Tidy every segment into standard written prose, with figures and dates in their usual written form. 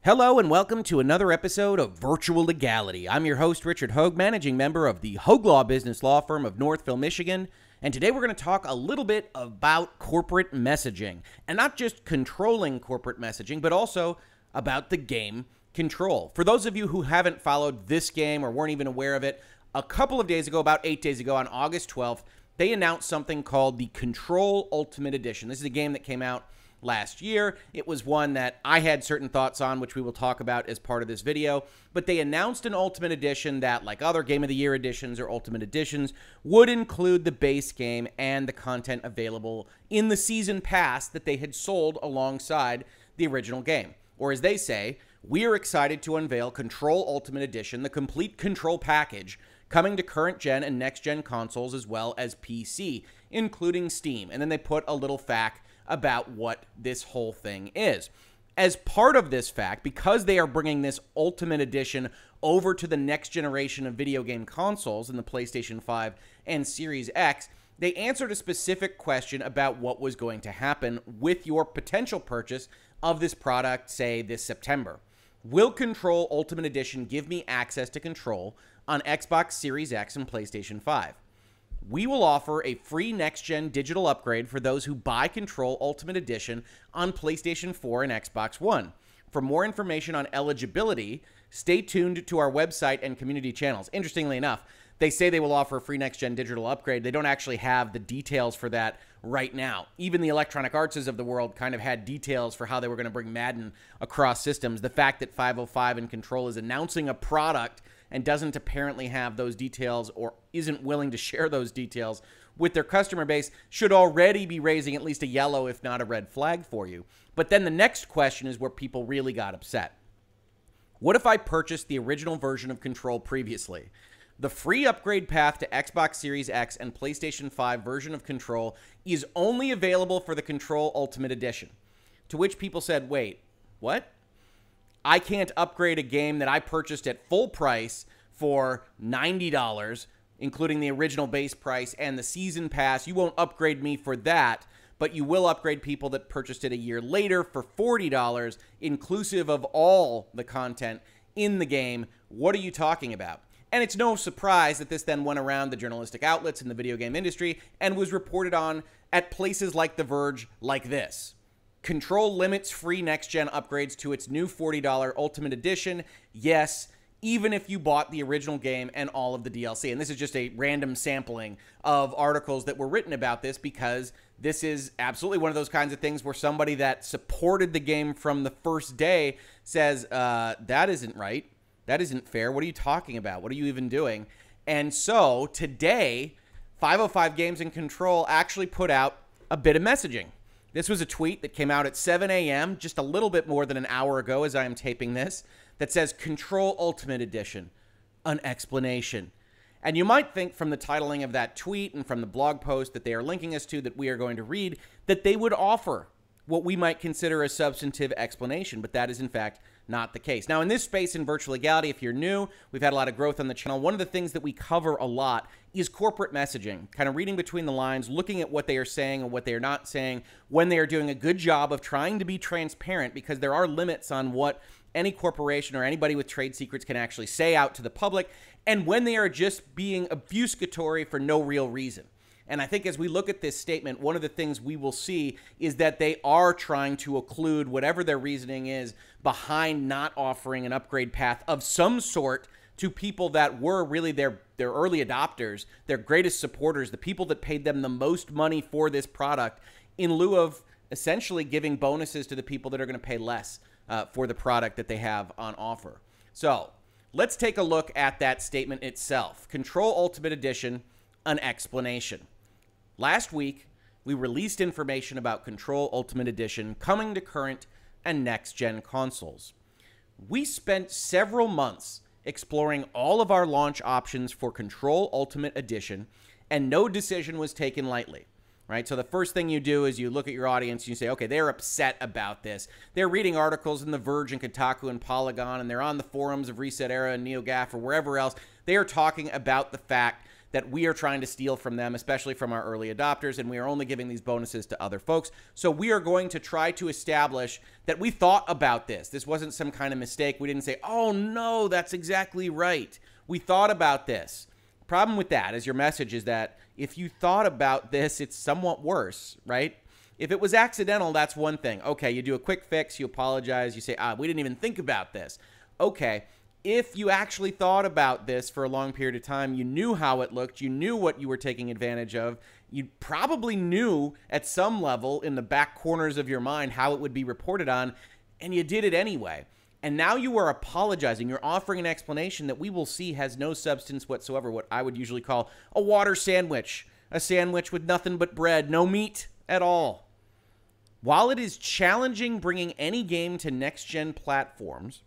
Hello and welcome to another episode of Virtual Legality. I'm your host, Richard Hoeg, managing member of the Hoeg Law Business Law Firm of Northville, Michigan. And today we're going to talk a little bit about corporate messaging. And not just controlling corporate messaging, but also about the game Control. For those of you who haven't followed this game or weren't even aware of it, a couple of days ago, about 8 days ago, on August 12th, they announced something called the Control Ultimate Edition. This is a game that came out last year. It was one that I had certain thoughts on, which we will talk about as part of this video. But they announced an Ultimate Edition that, like other Game of the Year editions or Ultimate Editions, would include the base game and the content available in the season pass that they had sold alongside the original game. Or as they say, we are excited to unveil Control Ultimate Edition, the complete Control package, coming to current gen and next gen consoles as well as PC, including Steam. And then they put a little fact about what this whole thing is. As part of this fact, because they are bringing this Ultimate Edition over to the next generation of video game consoles in the PlayStation 5 and Series X, they answered a specific question about what was going to happen with your potential purchase of this product, say, this September. Will Control Ultimate Edition give me access to Control on Xbox Series X and PlayStation 5? We will offer a free next-gen digital upgrade for those who buy Control Ultimate Edition on PlayStation 4 and Xbox One. For more information on eligibility, stay tuned to our website and community channels. Interestingly enough, they say they will offer a free next-gen digital upgrade. They don't actually have the details for that right now. Even the Electronic Artses of the world kind of had details for how they were going to bring Madden across systems. The fact that 505 and Control is announcing a product and doesn't apparently have those details or isn't willing to share those details with their customer base should already be raising at least a yellow, if not a red flag for you. But then the next question is where people really got upset. What if I purchased the original version of Control previously? The free upgrade path to Xbox Series X and PlayStation 5 version of Control is only available for the Control Ultimate Edition. To which people said, wait, what? I can't upgrade a game that I purchased at full price for $90, including the original base price and the season pass. You won't upgrade me for that, but you will upgrade people that purchased it a year later for $40, inclusive of all the content in the game. What are you talking about? And it's no surprise that this then went around the journalistic outlets in the video game industry and was reported on at places like The Verge like this. Control limits free next-gen upgrades to its new $40 Ultimate Edition. Yes, even if you bought the original game and all of the DLC. And this is just a random sampling of articles that were written about this because this is absolutely one of those kinds of things where somebody that supported the game from the first day says, that isn't right. That isn't fair. What are you talking about? What are you even doing? And so today, 505 Games and Control actually put out a bit of messaging. This was a tweet that came out at 7 a.m., just a little bit more than an hour ago as I am taping this, that says Control Ultimate Edition, an explanation. And you might think from the titling of that tweet and from the blog post that they are linking us to that we are going to read that they would offer what we might consider a substantive explanation, but that is in fact not the case. Now, in this space in virtual legality, if you're new, we've had a lot of growth on the channel. One of the things that we cover a lot is corporate messaging, kind of reading between the lines, looking at what they are saying and what they are not saying, when they are doing a good job of trying to be transparent, because there are limits on what any corporation or anybody with trade secrets can actually say out to the public, and when they are just being obfuscatory for no real reason. And I think as we look at this statement, one of the things we will see is that they are trying to occlude whatever their reasoning is behind not offering an upgrade path of some sort to people that were really their early adopters, their greatest supporters, the people that paid them the most money for this product, in lieu of essentially giving bonuses to the people that are going to pay less for the product that they have on offer. So let's take a look at that statement itself. Control Ultimate Edition, an explanation. Last week, we released information about Control Ultimate Edition coming to current and next-gen consoles. We spent several months exploring all of our launch options for Control Ultimate Edition, and no decision was taken lightly, right? So the first thing you do is you look at your audience and you say, okay, they're upset about this. They're reading articles in The Verge and Kotaku and Polygon, and they're on the forums of Reset Era and NeoGAF or wherever else. They are talking about the fact that we are trying to steal from them, especially from our early adopters, and we are only giving these bonuses to other folks. So we are going to try to establish that we thought about this. This wasn't some kind of mistake. We didn't say, oh no, that's exactly right. We thought about this. Problem with that is your message is that if you thought about this, it's somewhat worse, right? If it was accidental, that's one thing. Okay, you do a quick fix, you apologize, you say, we didn't even think about this. Okay, if you actually thought about this for a long period of time, you knew how it looked, you knew what you were taking advantage of, you probably knew at some level in the back corners of your mind how it would be reported on, and you did it anyway. And now you are apologizing. You're offering an explanation that we will see has no substance whatsoever, what I would usually call a water sandwich, a sandwich with nothing but bread, no meat at all. While it is challenging bringing any game to next-gen platforms,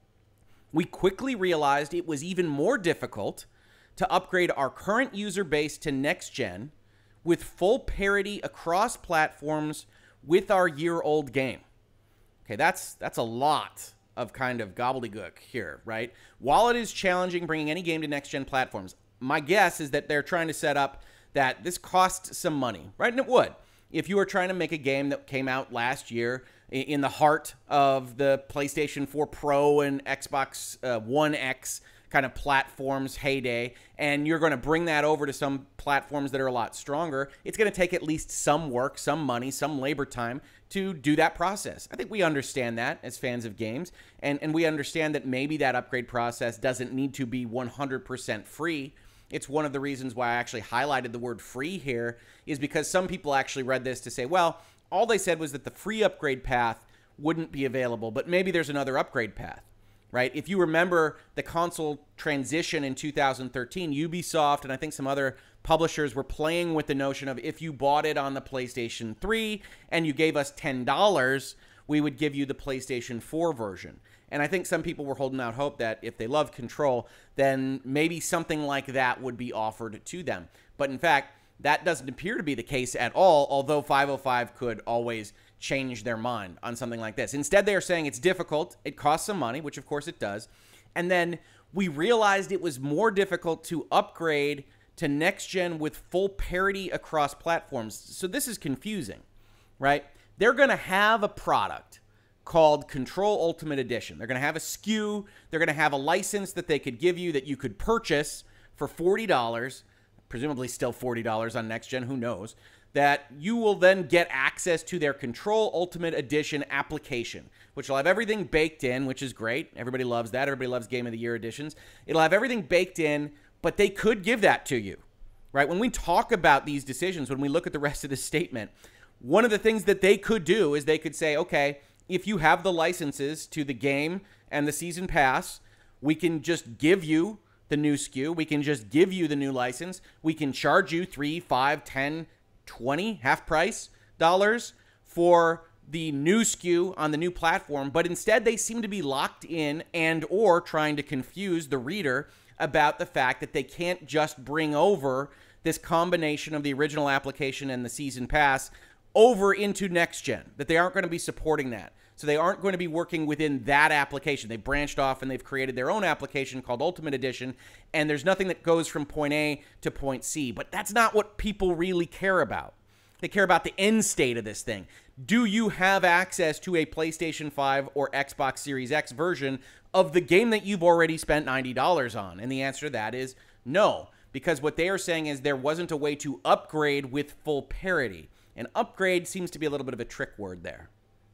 we quickly realized it was even more difficult to upgrade our current user base to next-gen with full parity across platforms with our year-old game. Okay, that's a lot of kind of gobbledygook here, right? While it is challenging bringing any game to next-gen platforms, my guess is that they're trying to set up that this costs some money, right? And it would. If you were trying to make a game that came out last year in the heart of the PlayStation 4 Pro and Xbox One X kind of platforms heyday, and you're going to bring that over to some platforms that are a lot stronger, it's going to take at least some work, some money, some labor time to do that process. I think we understand that as fans of games, and we understand that maybe that upgrade process doesn't need to be 100% free. It's one of the reasons why I actually highlighted the word free here, is because some people actually read this to say, well, all they said was that the free upgrade path wouldn't be available, but maybe there's another upgrade path, right? If you remember the console transition in 2013, Ubisoft and I think some other publishers were playing with the notion of if you bought it on the PlayStation 3 and you gave us $10, we would give you the PlayStation 4 version. And I think some people were holding out hope that if they love Control, then maybe something like that would be offered to them. But in fact, that doesn't appear to be the case at all, although 505 could always change their mind on something like this. Instead, they are saying it's difficult, it costs some money, which of course it does, and then we realized it was more difficult to upgrade to next-gen with full parity across platforms. So this is confusing, right? They're going to have a product called Control Ultimate Edition. They're going to have a SKU. They're going to have a license that they could give you that you could purchase for $40, presumably still $40 on next gen, who knows, that you will then get access to their Control Ultimate Edition application, which will have everything baked in, which is great. Everybody loves that. Everybody loves Game of the Year editions. It'll have everything baked in, but they could give that to you, right? When we talk about these decisions, when we look at the rest of the statement, one of the things that they could do is they could say, okay, if you have the licenses to the game and the season pass, we can just give you the new SKU. We can just give you the new license. We can charge you $3, $5, $10, $20, half price dollars for the new SKU on the new platform. But instead, they seem to be locked in and or trying to confuse the reader about the fact that they can't just bring over this combination of the original application and the season pass over into next gen, that they aren't going to be supporting that. So they aren't going to be working within that application. They branched off and they've created their own application called Ultimate Edition, and there's nothing that goes from point A to point C. But that's not what people really care about. They care about the end state of this thing. Do you have access to a PlayStation 5 or Xbox Series X version of the game that you've already spent $90 on? And the answer to that is no, because what they are saying is there wasn't a way to upgrade with full parity. And upgrade seems to be a little bit of a trick word there.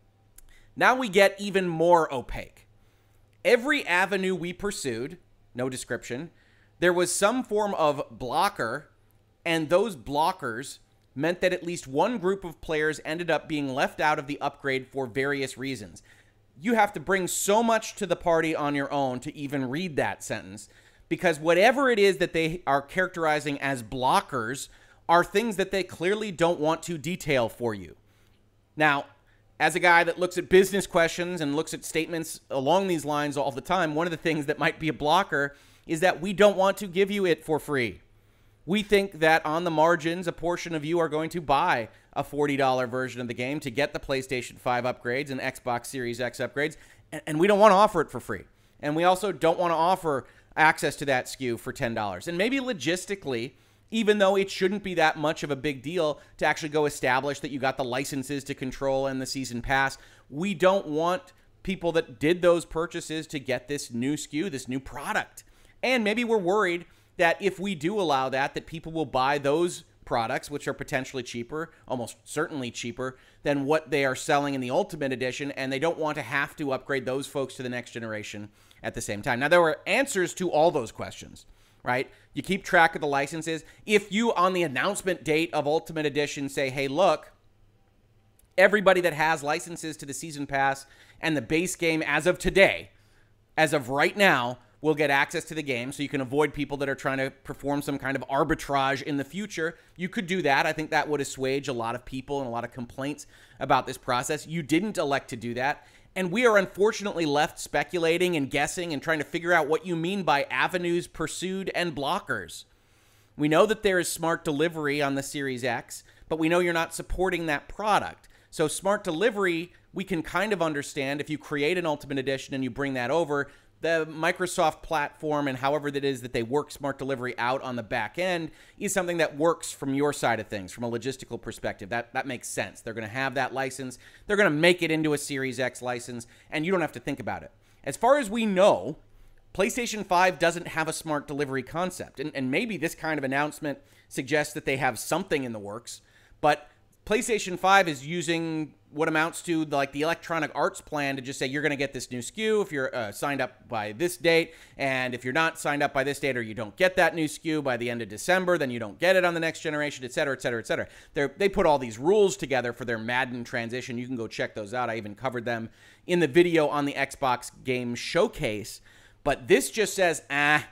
Now we get even more opaque. Every avenue we pursued, no description, there was some form of blocker, and those blockers meant that at least one group of players ended up being left out of the upgrade for various reasons. You have to bring so much to the party on your own to even read that sentence, because whatever it is that they are characterizing as blockers are things that they clearly don't want to detail for you. Now, as a guy that looks at business questions and looks at statements along these lines all the time, one of the things that might be a blocker is that we don't want to give you it for free. We think that on the margins, a portion of you are going to buy a $40 version of the game to get the PlayStation 5 upgrades and Xbox Series X upgrades, and we don't want to offer it for free. And we also don't want to offer access to that SKU for $10. And maybe logistically, even though it shouldn't be that much of a big deal to actually go establish that you got the licenses to Control and the season pass, we don't want people that did those purchases to get this new SKU, this new product. And maybe we're worried that if we do allow that, that people will buy those products, which are potentially cheaper, almost certainly cheaper than what they are selling in the Ultimate Edition, and they don't want to have to upgrade those folks to the next generation at the same time. Now, there were answers to all those questions, right? You keep track of the licenses. If you, on the announcement date of Ultimate Edition, say, hey, look, everybody that has licenses to the Season Pass and the base game as of today, as of right now, will get access to the game, so you can avoid people that are trying to perform some kind of arbitrage in the future. You could do that. I think that would assuage a lot of people and a lot of complaints about this process. You didn't elect to do that, and we are unfortunately left speculating and guessing and trying to figure out what you mean by avenues pursued and blockers. We know that there is smart delivery on the Series X, but we know you're not supporting that product. So smart delivery, we can kind of understand if you create an Ultimate Edition and you bring that over. The Microsoft platform and however that is that they work smart delivery out on the back end is something that works from your side of things, from a logistical perspective. That makes sense. They're going to have that license. They're going to make it into a Series X license, and you don't have to think about it. As far as we know, PlayStation 5 doesn't have a smart delivery concept, and maybe this kind of announcement suggests that they have something in the works, but PlayStation 5 is using what amounts to like the Electronic Arts plan to just say you're going to get this new SKU if you're signed up by this date, and if you're not signed up by this date or you don't get that new SKU by the end of December, then you don't get it on the next generation, et cetera, et cetera, et cetera. They put all these rules together for their Madden transition. You can go check those out. I even covered them in the video on the Xbox Game Showcase. But this just says,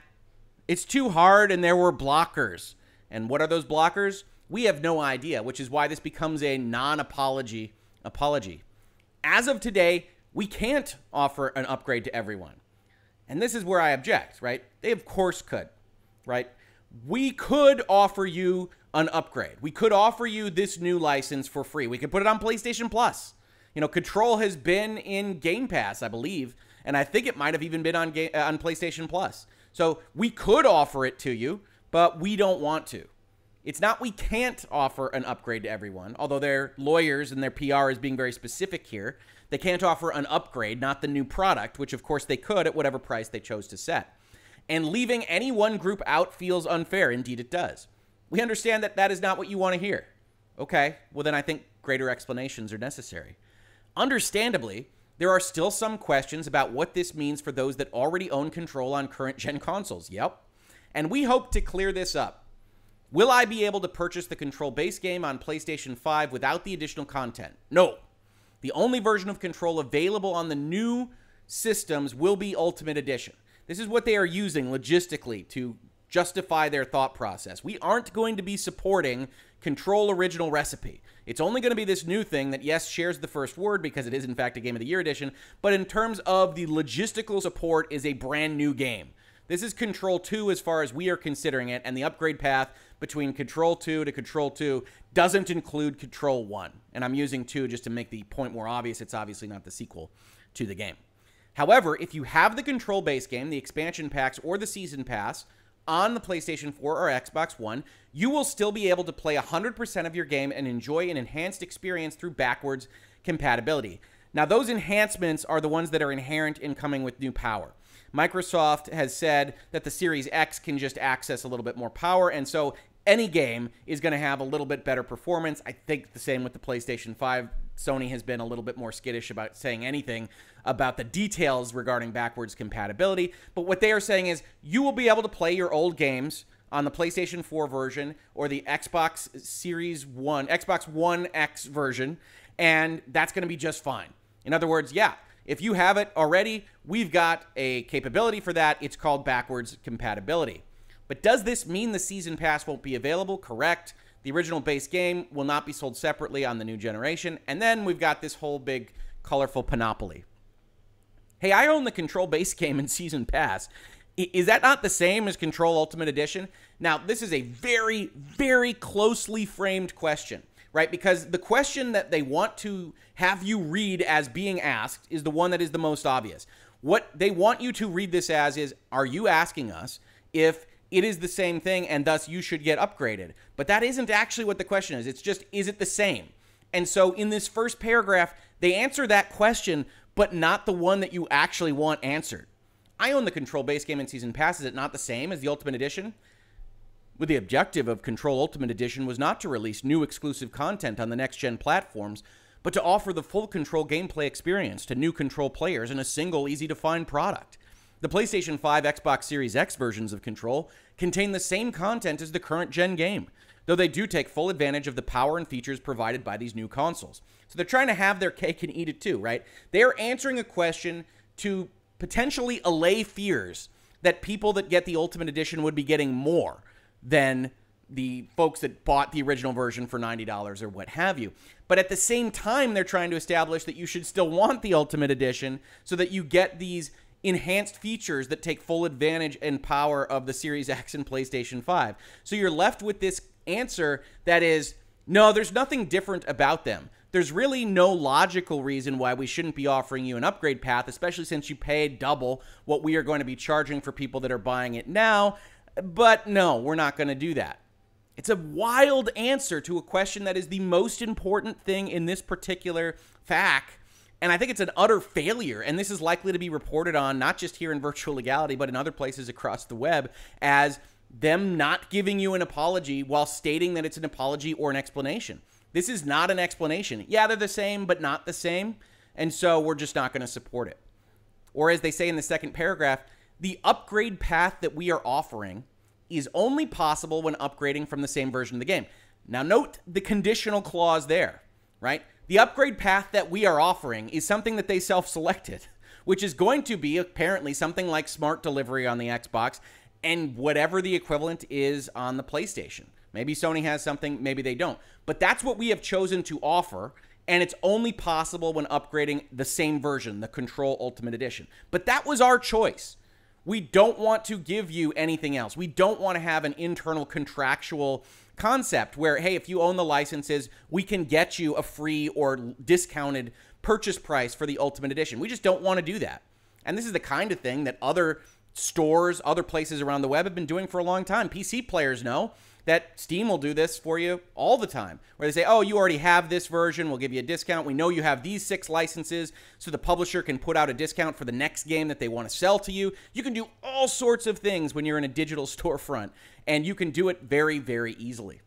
it's too hard and there were blockers. And what are those blockers? We have no idea, which is why this becomes a non-apology apology. As of today, we can't offer an upgrade to everyone. And this is where I object, right? They of course could, right? We could offer you an upgrade. We could offer you this new license for free. We could put it on PlayStation Plus. You know, Control has been in Game Pass, I believe, and I think it might have even been on PlayStation Plus. So we could offer it to you, but we don't want to. It's not we can't offer an upgrade to everyone, although their lawyers and their PR is being very specific here. They can't offer an upgrade, not the new product, which of course they could at whatever price they chose to set. And leaving any one group out feels unfair. Indeed, it does. We understand that that is not what you want to hear. Okay, well then I think greater explanations are necessary. Understandably, there are still some questions about what this means for those that already own Control on current-gen consoles. Yep. And we hope to clear this up. Will I be able to purchase the Control base game on PlayStation 5 without the additional content? No. The only version of Control available on the new systems will be Ultimate Edition. This is what they are using logistically to justify their thought process. We aren't going to be supporting Control Original Recipe. It's only going to be this new thing that, yes, shares the first word because it is, in fact, a Game of the Year edition, but in terms of the logistical support is a brand new game. This is Control 2 as far as we are considering it, and the upgrade path between Control 2 to Control 2 doesn't include Control 1. And I'm using 2 just to make the point more obvious. It's obviously not the sequel to the game. However, if you have the Control base game, the expansion packs, or the Season Pass on the PlayStation 4 or Xbox One, you will still be able to play 100% of your game and enjoy an enhanced experience through backwards compatibility. Now, those enhancements are the ones that are inherent in coming with new power. Microsoft has said that the Series X can just access a little bit more power, and so any game is going to have a little bit better performance. I think the same with the PlayStation 5. Sony has been a little bit more skittish about saying anything about the details regarding backwards compatibility, but what they are saying is you will be able to play your old games on the PlayStation 4 version or the Xbox Series 1, Xbox One X version, and that's going to be just fine. In other words, yeah, if you have it already, we've got a capability for that. It's called backwards compatibility. But does this mean the Season Pass won't be available? Correct. The original base game will not be sold separately on the new generation. And then we've got this whole big, colorful panoply. Hey, I own the Control base game and Season Pass. Is that not the same as Control Ultimate Edition? Now, this is a very, very closely framed question, right? Because the question that they want to have you read as being asked is the one that is the most obvious. What they want you to read this as is, are you asking us if it is the same thing and thus you should get upgraded? But that isn't actually what the question is. It's just, is it the same? And so in this first paragraph, they answer that question, but not the one that you actually want answered. I own the Control base game and season pass. Is it not the same as the Ultimate Edition? With the objective of Control Ultimate Edition was not to release new exclusive content on the next-gen platforms, but to offer the full Control gameplay experience to new Control players in a single, easy-to-find product. The PlayStation 5, Xbox Series X versions of Control contain the same content as the current-gen game, though they do take full advantage of the power and features provided by these new consoles. So they're trying to have their cake and eat it too, right? They're answering a question to potentially allay fears that people that get the Ultimate Edition would be getting more than the folks that bought the original version for $90 or what have you. But at the same time, they're trying to establish that you should still want the Ultimate Edition so that you get these enhanced features that take full advantage and power of the Series X and PlayStation 5. So you're left with this answer that is, no, there's nothing different about them. There's really no logical reason why we shouldn't be offering you an upgrade path, especially since you paid double what we are going to be charging for people that are buying it now. But no, we're not going to do that. It's a wild answer to a question that is the most important thing in this particular fact. And I think it's an utter failure. And this is likely to be reported on not just here in Virtual Legality, but in other places across the web as them not giving you an apology while stating that it's an apology or an explanation. This is not an explanation. Yeah, they're the same, but not the same. And so we're just not going to support it. Or as they say in the second paragraph, the upgrade path that we are offering is only possible when upgrading from the same version of the game. Now note the conditional clause there, right? The upgrade path that we are offering is something that they self-selected, which is going to be apparently something like smart delivery on the Xbox and whatever the equivalent is on the PlayStation. Maybe Sony has something, maybe they don't. But that's what we have chosen to offer, and it's only possible when upgrading the same version, the Control Ultimate Edition. But that was our choice. We don't want to give you anything else. We don't want to have an internal contractual concept where, hey, if you own the licenses, we can get you a free or discounted purchase price for the Ultimate Edition. We just don't want to do that. And this is the kind of thing that other stores, other places around the web have been doing for a long time. PC players know that Steam will do this for you all the time, where they say, oh, you already have this version, we'll give you a discount. We know you have these 6 licenses, so the publisher can put out a discount for the next game that they want to sell to you. You can do all sorts of things when you're in a digital storefront, and you can do it very, very easily.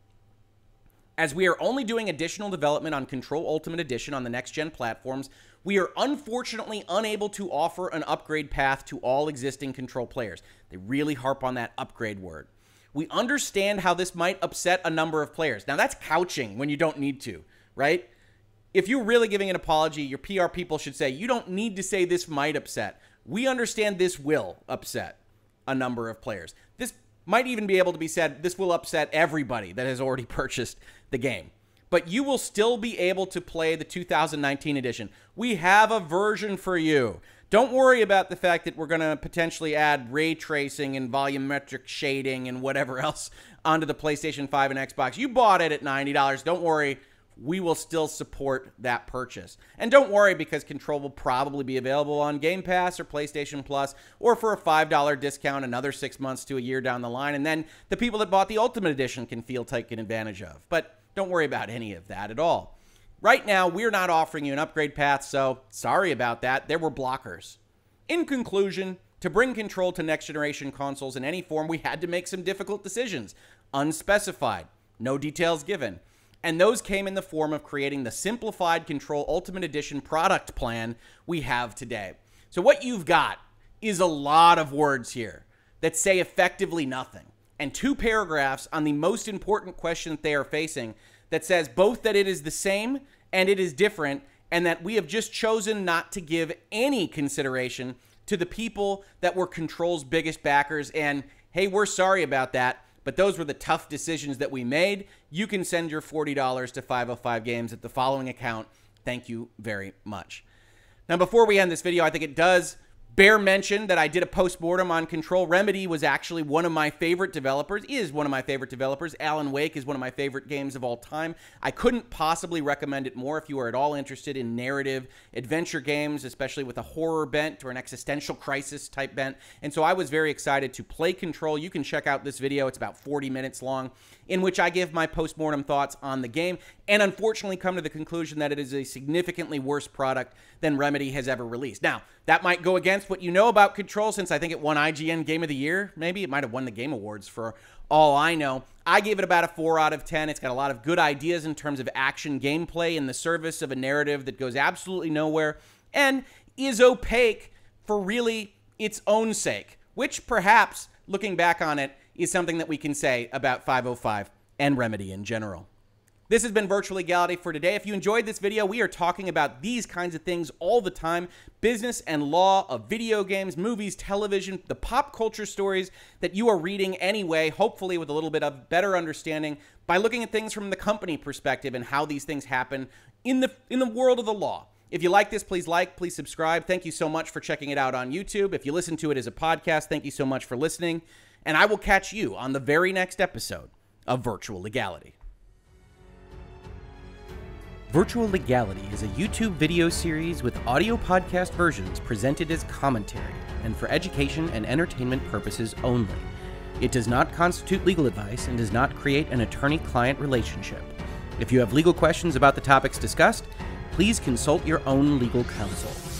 As we are only doing additional development on Control Ultimate Edition on the next-gen platforms, we are unfortunately unable to offer an upgrade path to all existing Control players. They really harp on that upgrade word. We understand how this might upset a number of players. Now, that's couching when you don't need to, right? If you're really giving an apology, your PR people should say, you don't need to say this might upset. We understand this will upset a number of players. This might even be able to be said, this will upset everybody that has already purchased the game. But you will still be able to play the 2019 edition. We have a version for you. Don't worry about the fact that we're going to potentially add ray tracing and volumetric shading and whatever else onto the PlayStation 5 and Xbox. You bought it at $90. Don't worry. We will still support that purchase. And don't worry, because Control will probably be available on Game Pass or PlayStation Plus, or for a $5 discount another 6 months to a year down the line. And then the people that bought the Ultimate Edition can feel taken advantage of. But don't worry about any of that at all. Right now, we're not offering you an upgrade path, so sorry about that. There were blockers. In conclusion, to bring Control to next-generation consoles in any form, we had to make some difficult decisions. Unspecified. No details given. And those came in the form of creating the simplified Control Ultimate Edition product plan we have today. So what you've got is a lot of words here that say effectively nothing, and 2 paragraphs on the most important question that they are facing that says both that it is the same and it is different, and that we have just chosen not to give any consideration to the people that were Control's biggest backers. And hey, we're sorry about that, but those were the tough decisions that we made. You can send your $40 to 505 Games at the following account. Thank you very much. Now, before we end this video, I think it does Bear mentioned that I did a postmortem on Control. Remedy was actually one of my favorite developers, is one of my favorite developers. Alan Wake is one of my favorite games of all time. I couldn't possibly recommend it more if you are at all interested in narrative adventure games, especially with a horror bent or an existential crisis type bent. And so I was very excited to play Control. You can check out this video. It's about 40 minutes long, in which I give my postmortem thoughts on the game and unfortunately come to the conclusion that it is a significantly worse product than Remedy has ever released. Now, that might go against what you know about Control, since I think it won IGN Game of the Year. Maybe it might have won the Game Awards for all I know. I gave it about a 4 out of 10. It's got a lot of good ideas in terms of action gameplay in the service of a narrative that goes absolutely nowhere and is opaque for really its own sake, which perhaps, looking back on it, is something that we can say about 505 and Remedy in general. This has been Virtual Legality for today. If you enjoyed this video, we are talking about these kinds of things all the time. Business and law of video games, movies, television, the pop culture stories that you are reading anyway, hopefully with a little bit of better understanding by looking at things from the company perspective and how these things happen in the world of the law. If you like this, please like, please subscribe. Thank you so much for checking it out on YouTube. If you listen to it as a podcast, thank you so much for listening. And I will catch you on the very next episode of Virtual Legality. Virtual Legality is a YouTube video series with audio podcast versions presented as commentary and for education and entertainment purposes only. It does not constitute legal advice and does not create an attorney-client relationship. If you have legal questions about the topics discussed, please consult your own legal counsel.